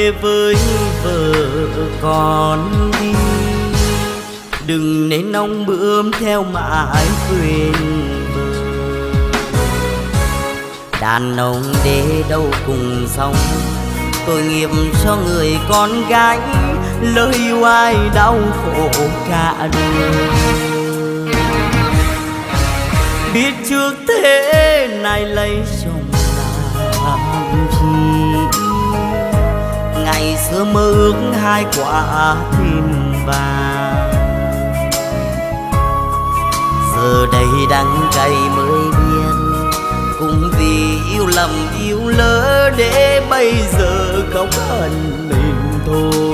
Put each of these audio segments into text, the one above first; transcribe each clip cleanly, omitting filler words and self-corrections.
về với vợ con đi. Đừng nên nông bướm theo mãi quên vợ. Đàn ông để đâu cùng sống, tội nghiệp cho người con gái lỡ yêu ai đau khổ cả đời. Biết trước thế này lấy chồng làm chi, ngày xưa mơ ước hai quả tim vàng. Giờ đây đắng cay mới biết, cũng vì yêu lầm yêu lỡ để bây giờ không hận mình thôi.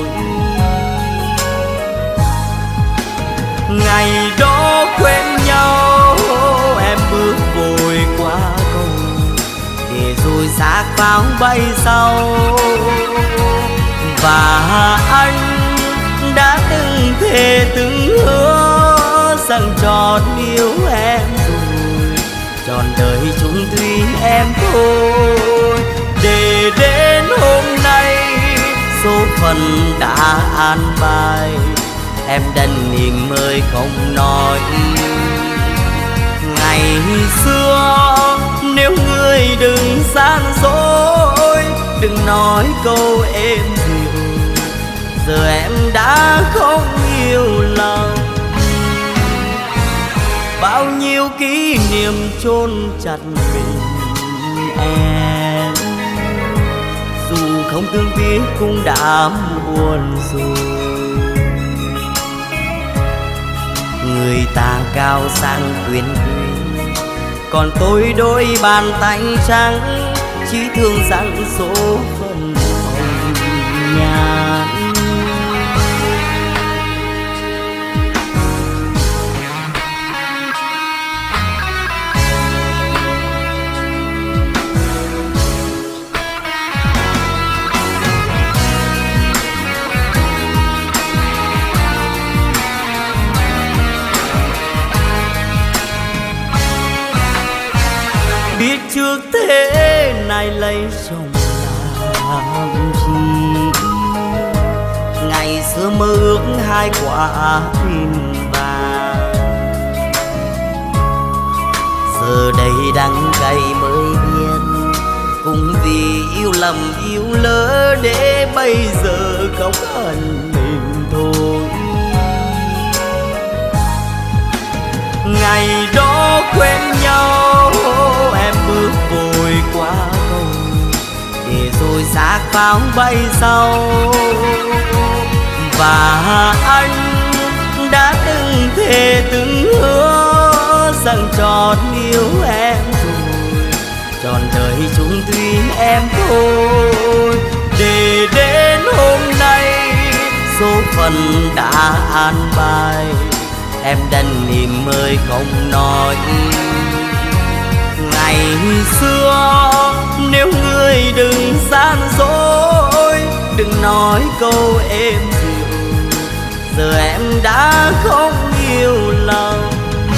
Ngày đó quen nhau em bước vội qua cầu, để rồi xác pháo bay sau. Và anh đã từng thề từng hứa rằng trọn yêu em rồi, trọn đời chung thủy em thôi. Để đến hôm nay số phận đã an bài, em đành niềm mời không nói. Ngày xưa nếu người đừng gian dối, đừng nói câu êm dịu, giờ em đã không yêu lòng. Bao nhiêu kỷ niệm chôn chặt mình em, dù không thương tiếc cũng đã buồn rồi. Người ta cao sang quyền quý, còn tôi đôi bàn tay trắng, chỉ thương rằng số phận hồng nhàn. Biết trước thế này lấy chồng làm chi, ngày xưa mơ ước hai quả tim vàng. Giờ đây đắng cay mới biết, cũng vì yêu lầm yêu lỡ để bây giờ không hận mình thôi. Ngày đó quen nhau em bước vội qua cầu, để rồi xác pháo bay sau. Và anh đã từng thề từng hứa rằng trọn yêu em rồi, trọn đời chung thủy em thôi. Để đến hôm nay số phận đã an bài, em đành niềm mời không nói. Ngày xưa nếu người đừng gian dối, đừng nói câu êm dịu, giờ em đã không yêu lòng.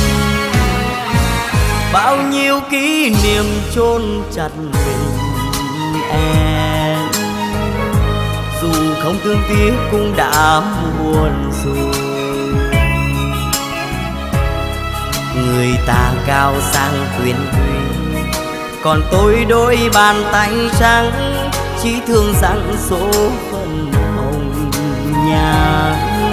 Bao nhiêu kỷ niệm chôn chặt mình em, dù không thương tiếc cũng đã buồn rồi. Người ta cao sang quyền quý, còn tôi đôi bàn tay trắng, chỉ thương rằng số phận hồng nhàn.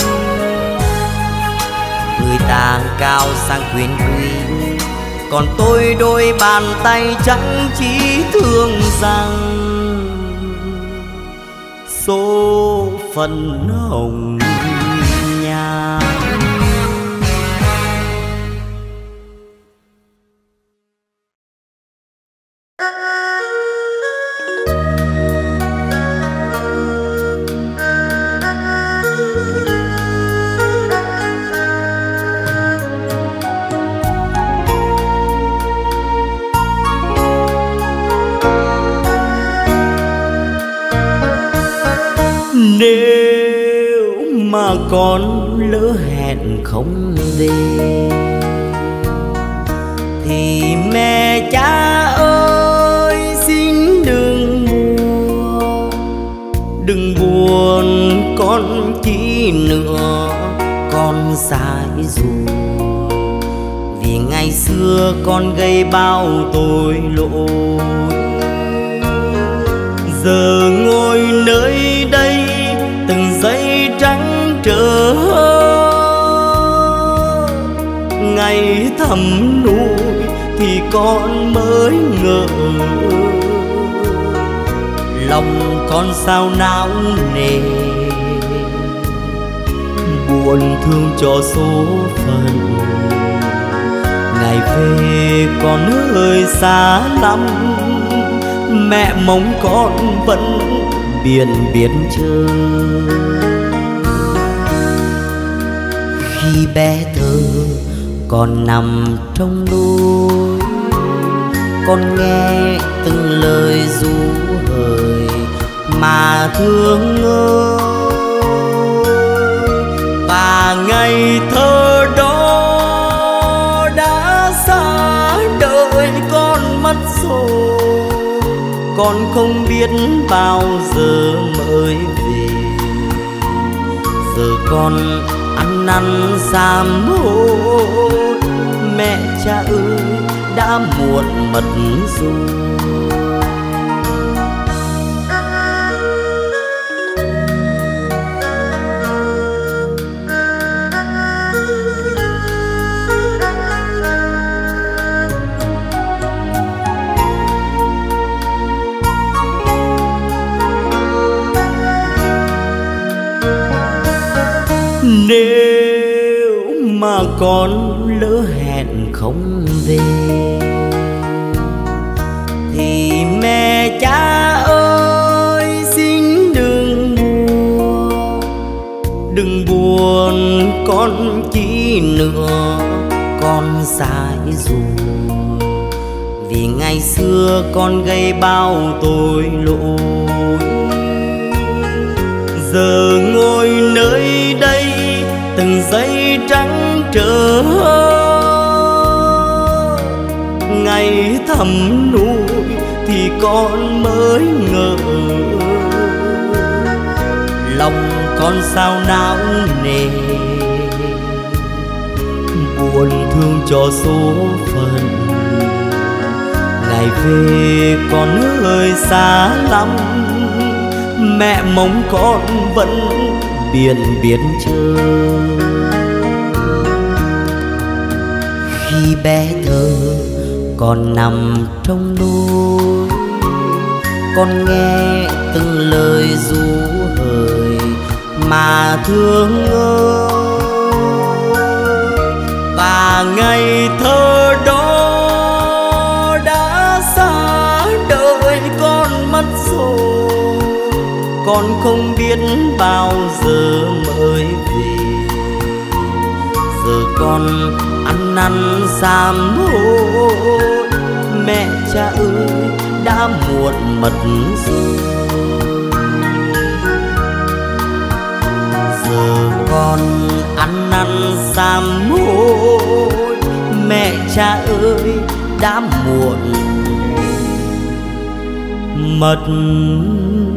Người ta cao sang quyền quý, còn tôi đôi bàn tay trắng, chỉ thương rằng số phận hồng nhàn. Nếu mà con lỡ hẹn không về, thì mẹ cha ơi xin đừng buồn, đừng chi nữa con sai rồi, vì ngày xưa con gây bao tội lỗi. Giờ ngồi nơi đây từng giây trắng trở, ngày thầm nuôi thì con mới ngờ, lòng con sao não nề, buồn thương cho số phận. Ngày về con hơi xa lắm, mẹ mong con vẫn biển biệt chờ. Khi bé thơ còn nằm trong đôi, con nghe từng lời ru hời mà thương ơi. Và ngày thơ đó đã xa đời con mất rồi, con không biết bao giờ mới về. Giờ con ăn năn sám hối, mẹ cha ơi đã muộn mất rồi. Nếu mà con lỡ hẹn không về thì mẹ cha ơi xin đừng buồn, đừng buồn con chi nữa con sai rồi, vì ngày xưa con gây bao tội lỗi. Giờ ngồi nơi đây từng giây trắng trở, ngày thầm nuôi thì con mới ngờ, lòng con sao não nề, buồn thương cho số phận. Ngày về con hơi xa lắm, mẹ mong con vẫn biển biệt chờ. Khi bé thơ còn nằm trong đôi, con nghe từng lời ru hời mà thương ơi. Và ngày thơ đó đã xa đời con mất rồi, con không biết bao giờ mới về. Giờ con ăn năn sám hối, mẹ cha ơi đã muộn mất rồi. Giờ con ăn năn sám hối, mẹ cha ơi đã muộn mất